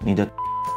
你的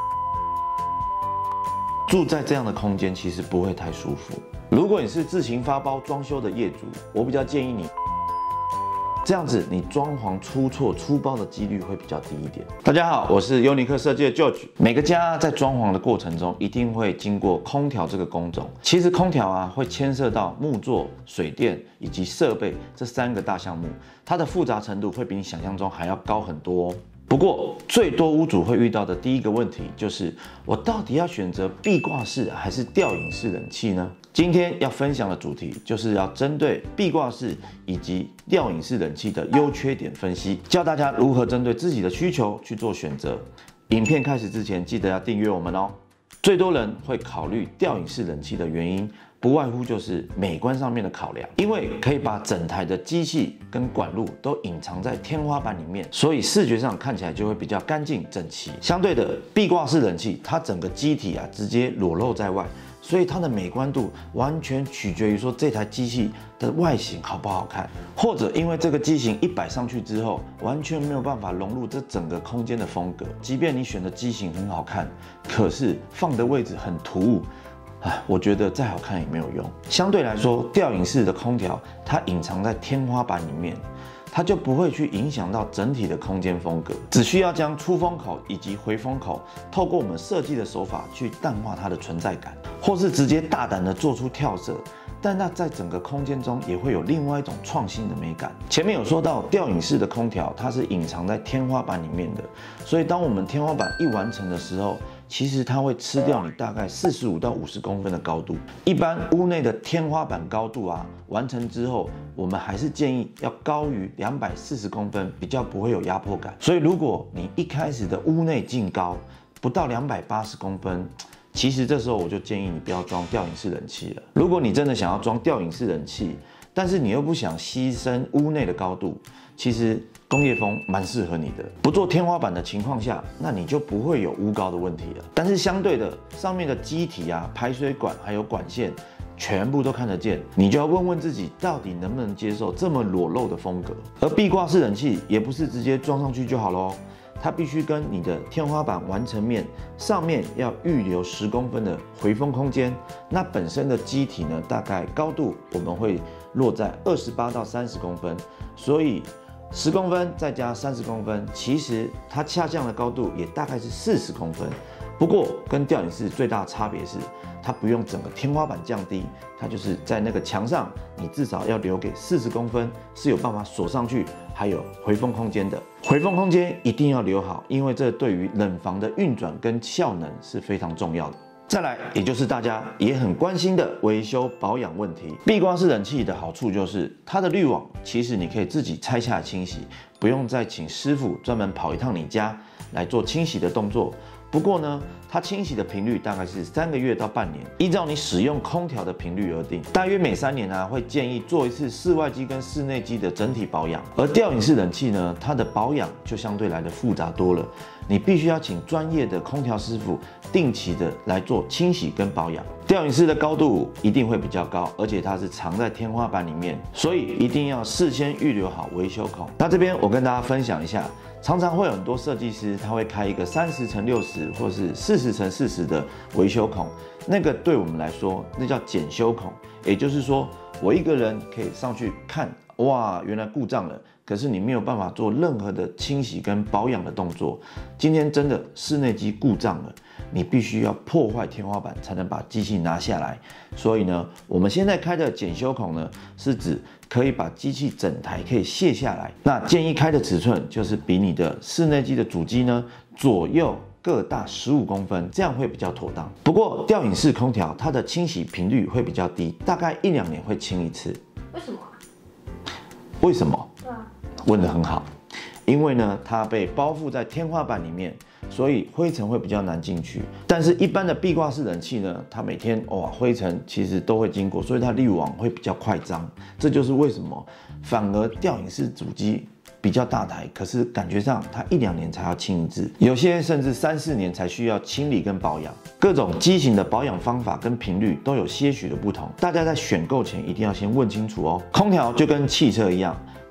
住在这样的空间其实不会太舒服。如果你是自行发包装修的业主，我比较建议你这样子，你装潢出错出包的几率会比较低一点。大家好，我是优尼克设计的 George。每个家在装潢的过程中，一定会经过空调这个工种。其实空调会牵涉到木作、水电以及设备这3个大项目，它的复杂程度会比你想象中还要高很多哦。不过，最多屋主会遇到的第一个问题就是，我到底要选择壁挂式还是吊顶式冷气呢？今天要分享的主题就是要针对壁挂式以及吊顶式冷气的优缺点分析，教大家如何针对自己的需求去做选择。影片开始之前，记得要订阅我们哦。最多人会考虑吊顶式冷气的原因，不外乎就是美观上面的考量，因为可以把整台的机器跟管路都隐藏在天花板里面，所以视觉上看起来就会比较干净整齐。相对的，壁挂式冷气它整个机体直接裸露在外，所以它的美观度完全取决于说这台机器的外形好不好看，或者因为这个机型一摆上去之后，完全没有办法融入这整个空间的风格。即便你选的机型很好看，可是放的位置很突兀。我觉得再好看也没有用。相对来说，吊顶式的空调它隐藏在天花板里面，它就不会去影响到整体的空间风格，只需要将出风口以及回风口透过我们设计的手法去淡化它的存在感，或是直接大胆的做出跳色。但那在整个空间中也会有另外一种创新的美感。前面有说到吊顶式的空调，它是隐藏在天花板里面的，所以当我们天花板一完成的时候，其实它会吃掉你大概45到50公分的高度。一般屋内的天花板高度完成之后，我们还是建议要高于240公分，比较不会有压迫感。所以如果你一开始的屋内净高不到280公分，其实这时候我就建议你不要装吊顶式冷气了。如果你真的想要装吊顶式冷气，但是你又不想牺牲屋内的高度，其实工业风蛮适合你的。不做天花板的情况下，那你就不会有屋高的问题了。但是相对的，上面的基体排水管还有管线全部都看得见，你就要问问自己到底能不能接受这么裸露的风格。而壁挂式冷气也不是直接装上去就好咯，它必须跟你的天花板完成面上面要预留10公分的回风空间。那本身的基体呢，大概高度我们会落在28到30公分，所以10公分再加30公分，其实它下降的高度也大概是40公分。不过跟吊顶式最大的差别是，它不用整个天花板降低，它就是在那个墙上，你至少要留给40公分是有办法锁上去，还有回风空间的。回风空间一定要留好，因为这对于冷房的运转跟效能是非常重要的。再来，也就是大家也很关心的维修保养问题。壁挂式冷气的好处就是它的滤网，其实你可以自己拆下来清洗，不用再请师傅专门跑一趟你家来做清洗的动作。不过呢，它清洗的频率大概是3个月到半年，依照你使用空调的频率而定。大约每3年会建议做一次室外机跟室内机的整体保养。而吊顶式冷气呢，它的保养就相对来的复杂多了，你必须要请专业的空调师傅定期的来做清洗跟保养。吊顶式的高度一定会比较高，而且它是藏在天花板里面，所以一定要事先预留好维修孔。那这边我跟大家分享一下，常常会有很多设计师他会开一个30×60或是40×40的维修孔，那个对我们来说那叫检修孔，也就是说我一个人可以上去看，哇，原来故障了，可是你没有办法做任何的清洗跟保养的动作。今天真的室内机故障了，你必须要破坏天花板才能把机器拿下来。所以呢，我们现在开的检修孔呢，是指可以把机器整台可以卸下来。那建议开的尺寸就是比你的室内机的主机呢左右各大15公分，这样会比较妥当。不过吊顶式空调它的清洗频率会比较低，大概1-2年会清一次。 为什么？ 为什么？ 对啊， 问得很好。因为呢，它被包覆在天花板里面，所以灰尘会比较难进去。但是一般的壁挂式冷气呢，它每天灰尘其实都会经过，所以它滤网会比较快脏。这就是为什么反而吊顶式主机比较大台，可是感觉上它1-2年才要清一次，有些甚至3-4年才需要清理跟保养。各种机型的保养方法跟频率都有些许的不同，大家在选购前一定要先问清楚哦。空调就跟汽车一样，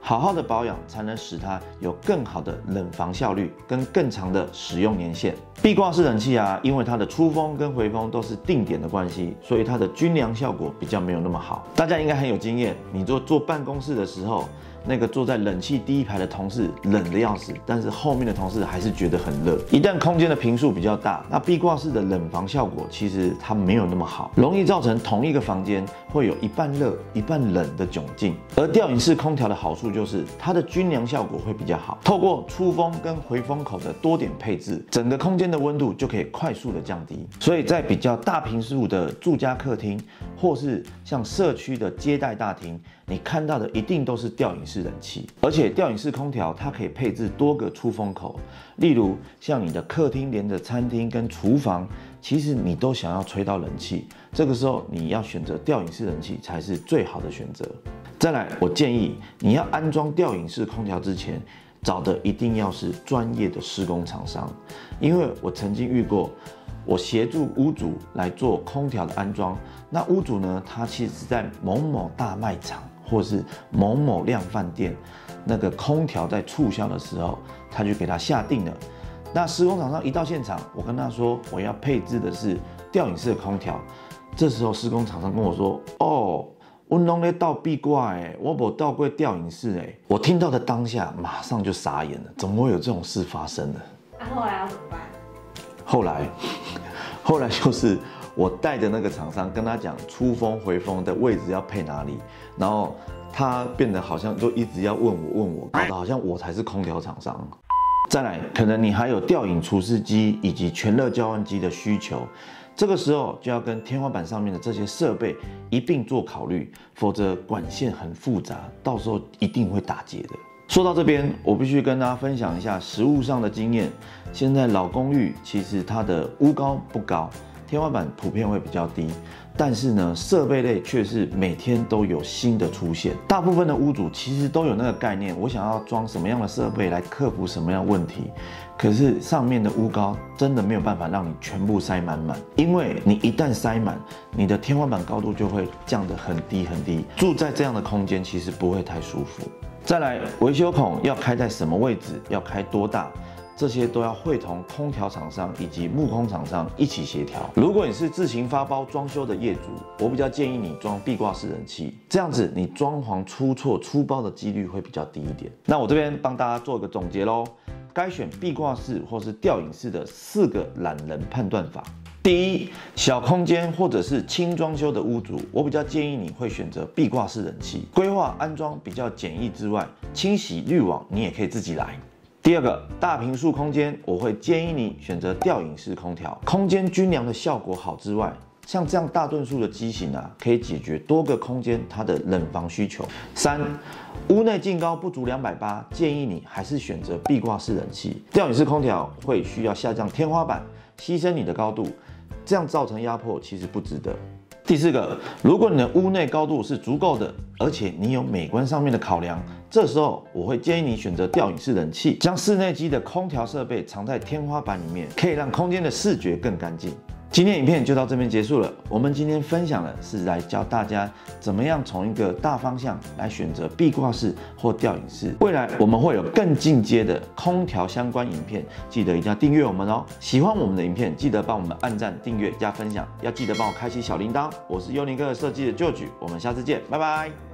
好好的保养才能使它有更好的冷房效率跟更长的使用年限。壁挂式冷气啊，因为它的出风跟回风都是定点的关系，所以它的均凉效果比较没有那么好。大家应该很有经验，你坐办公室的时候，那个坐在冷气第一排的同事冷得要死，但是后面的同事还是觉得很热。一旦空间的坪数比较大，那壁挂式的冷房效果其实它没有那么好，容易造成同一个房间会有一半热一半冷的窘境。而吊顶式空调的好处就是它的均凉效果会比较好，透过出风跟回风口的多点配置，整个空间的温度就可以快速的降低。所以在比较大坪数的住家客厅，或是像社区的接待大厅，你看到的一定都是吊顶式冷气，而且吊顶式空调它可以配置多个出风口，例如像你的客厅连着餐厅跟厨房，其实你都想要吹到冷气，这个时候你要选择吊顶式冷气才是最好的选择。再来，我建议你要安装吊顶式空调之前，找的一定要是专业的施工厂商，因为我曾经遇过，我协助屋主来做空调的安装，那屋主呢，他其实是在某某大卖场或是某某量贩店，那个空调在促销的时候，他就给他下定了。那施工厂商一到现场，我跟他说我要配置的是吊顶式的空调，这时候施工厂商跟我说，哦，我弄在倒壁挂哎，我没倒过吊顶式哎。我听到的当下马上就傻眼了，怎么会有这种事发生呢？ 那后来要怎么办？ 后来就是我带着那个厂商跟他讲出风回风的位置要配哪里，然后他变得好像就一直要问我，搞得好像我才是空调厂商。再来，可能你还有吊顶除湿机以及全热交换机的需求，这个时候就要跟天花板上面的这些设备一并做考虑，否则管线很复杂，到时候一定会打结的。说到这边，我必须跟大家分享一下实务上的经验。现在老公寓其实它的屋高不高，天花板普遍会比较低，但是呢，设备类却是每天都有新的出现。大部分的屋主其实都有那个概念，我想要装什么样的设备来克服什么样的问题。可是上面的屋高真的没有办法让你全部塞满，因为你一旦塞满，你的天花板高度就会降得很低很低。住在这样的空间其实不会太舒服。再来，维修孔要开在什么位置，要开多大，这些都要会同空调厂商以及木工厂商一起协调。如果你是自行发包装修的业主，我比较建议你装壁挂式冷气，这样子你装潢出错出包的几率会比较低一点。那我这边帮大家做一个总结咯，该选壁挂式或是吊顶式的4个懒人判断法。第一，小空间或者是轻装修的屋主，我比较建议你会选择壁挂式冷气，规划安装比较简易之外，清洗滤网你也可以自己来。第二个，大坪数空间，我会建议你选择吊顶式空调，空间均凉的效果好之外，像这样大吨数的机型啊，可以解决多个空间它的冷房需求。3，屋内净高不足280，建议你还是选择壁挂式冷气，吊顶式空调会需要下降天花板，牺牲你的高度，这样造成压迫其实不值得。第4个，如果你的屋内高度是足够的，而且你有美观上面的考量，这时候我会建议你选择吊顶式冷气，将室内机的空调设备藏在天花板里面，可以让空间的视觉更干净。今天影片就到这边结束了。我们今天分享的是来教大家怎么样从一个大方向来选择壁挂式或吊顶式。未来我们会有更进阶的空调相关影片，记得一定要订阅我们哦。喜欢我们的影片，记得帮我们按赞、订阅、加分享，要记得帮我开启小铃铛。我是幽灵哥设计的George，我们下次见，拜拜。